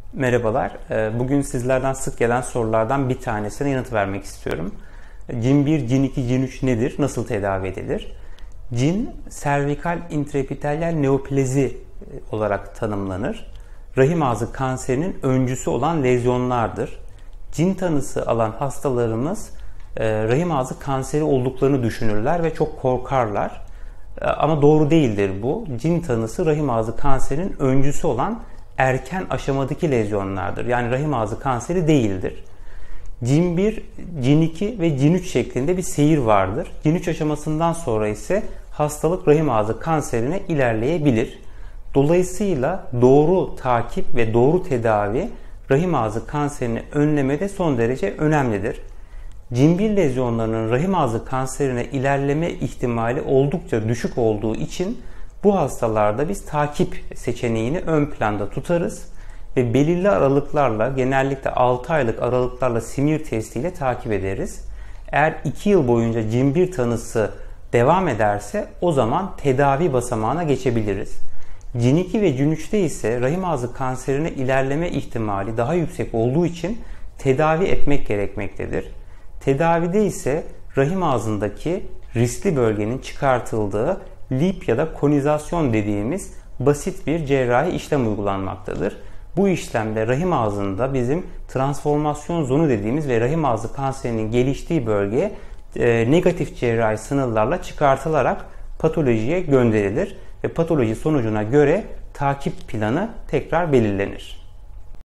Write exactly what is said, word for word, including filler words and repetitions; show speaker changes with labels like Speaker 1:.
Speaker 1: Merhabalar. Bugün sizlerden sık gelen sorulardan bir tanesine yanıt vermek istiyorum. cin bir, cin iki, cin üç nedir? Nasıl tedavi edilir? Cin, servikal intraepitelyal neoplezi olarak tanımlanır. Rahim ağzı kanserinin öncüsü olan lezyonlardır. Cin tanısı alan hastalarımız rahim ağzı kanseri olduklarını düşünürler ve çok korkarlar. Ama doğru değildir bu. Cin tanısı rahim ağzı kanserinin öncüsü olan erken aşamadaki lezyonlardır. Yani rahim ağzı kanseri değildir. cin bir, cin iki ve cin üç şeklinde bir seyir vardır. cin üç aşamasından sonra ise hastalık rahim ağzı kanserine ilerleyebilir. Dolayısıyla doğru takip ve doğru tedavi rahim ağzı kanserini önlemede son derece önemlidir. cin bir lezyonlarının rahim ağzı kanserine ilerleme ihtimali oldukça düşük olduğu için bu hastalarda biz takip seçeneğini ön planda tutarız ve belirli aralıklarla, genellikle altı aylık aralıklarla simir testiyle takip ederiz. Eğer iki yıl boyunca cin bir tanısı devam ederse o zaman tedavi basamağına geçebiliriz. cin iki ve cin üçte ise rahim ağzı kanserine ilerleme ihtimali daha yüksek olduğu için tedavi etmek gerekmektedir. Tedavide ise rahim ağzındaki riskli bölgenin çıkartıldığı lip ya da konizasyon dediğimiz basit bir cerrahi işlem uygulanmaktadır. Bu işlemde rahim ağzında bizim transformasyon zonu dediğimiz ve rahim ağzı kanserinin geliştiği bölge e, negatif cerrahi sınırlarla çıkartılarak patolojiye gönderilir ve patoloji sonucuna göre takip planı tekrar belirlenir.